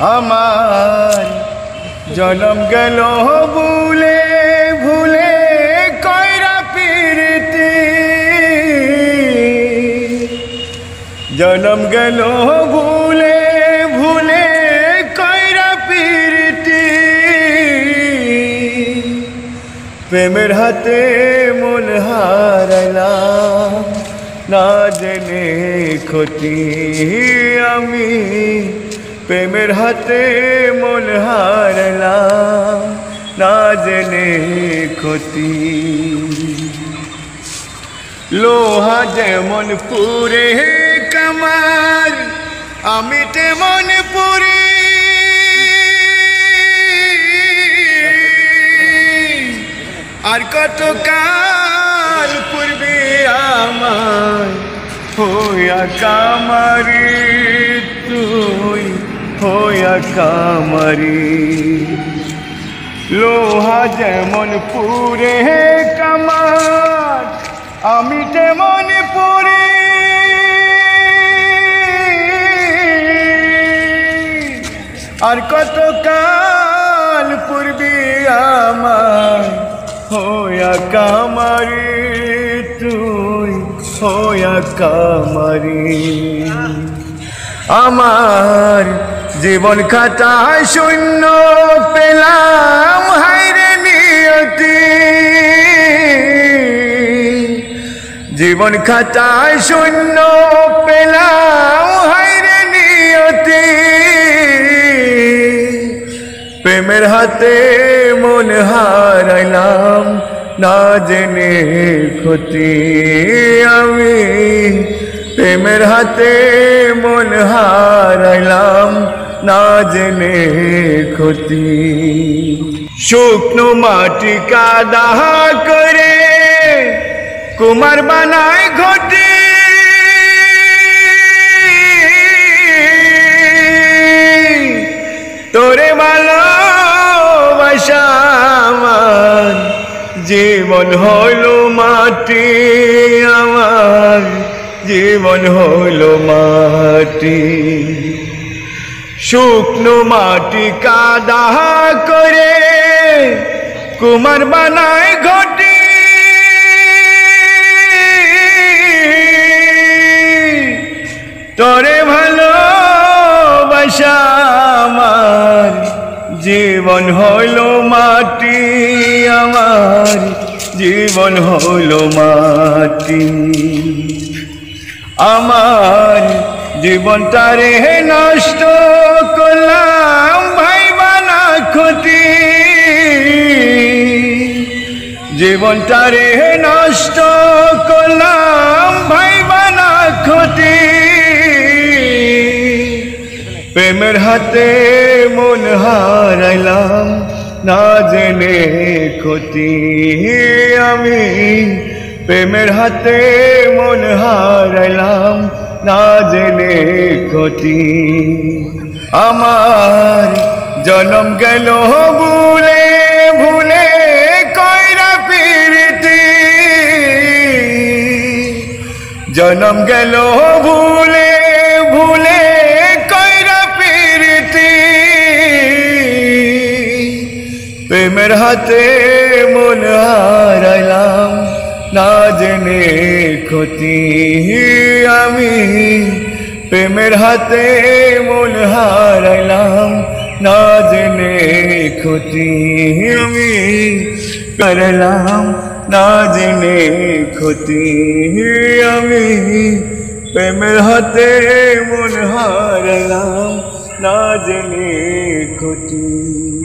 আমার জনম গেল ভুলে ভুলে কইরা পিরিতি জনম গেল ভুলে ভুলে কইরা পিরিতি প্রেমের হাতে মন হারাইলাম না জেনে ক্ষতি আমি প্রেমের হাতে মন হারাইলাম না জেনে ক্ষতি লোহা যেমন পুরে কামার আমি তেমন পুরি আর কত কাল পূর্বে আমার হইয়া কামারি তুই হইয়া কামারি লোহা যেমন পুরে কামার আমি তেমন পুরি আর কত কাল পূর্বে আমার হইয়া কামারি তুই হইয়া কামারি আমার জীবন খাতা শূন্য পেলাম হায়রে নিয়তি জীবন খাতা শূন্য পেলাম হায়রে নিয়তি প্রেমের হাতে মন হারাইলাম না জেনে ক্ষতি আমি প্রেমের হাতে মন হারাইলাম না জেনে ক্ষতি শুকনো মাটি কাদা করে কুমার বানায় ঘটি তোরে ভালোবাসা আমার জীবন হলো মাটি আমার জীবন হলো মাটি শুকনো মাটি কাদা করে কুমার বানায় ঘটি তোরে ভালোবাসা আমার জীবন হলো মাটি আমার জীবন হলো মাটি আমার জীবনটারে নষ্ট করলাম ভাইবা না ক্ষতি জীবনটারে নষ্ট করলাম ভাইবা না ক্ষতি প্রেমের হাতে মন হারাইলাম না জেনে ক্ষতি আমি প্রেমের হাতে মন হারাইলাম না জেনে ক্ষতি আমার জনম গেল ভুলে ভুলে কইরা পিরিতি জনম গেল ভুলে ভুলে কইরা পিরিতি প্রেমের হাতে মন হারাইলাম না জেনে ক্ষতি আমি প্রেমের হাতে মন হারাইলাম না জেনে ক্ষতি আমি করলাম না জেনে ক্ষতি আমি প্রেমের হাতে মন হারাইলাম না জেনে ক্ষতি।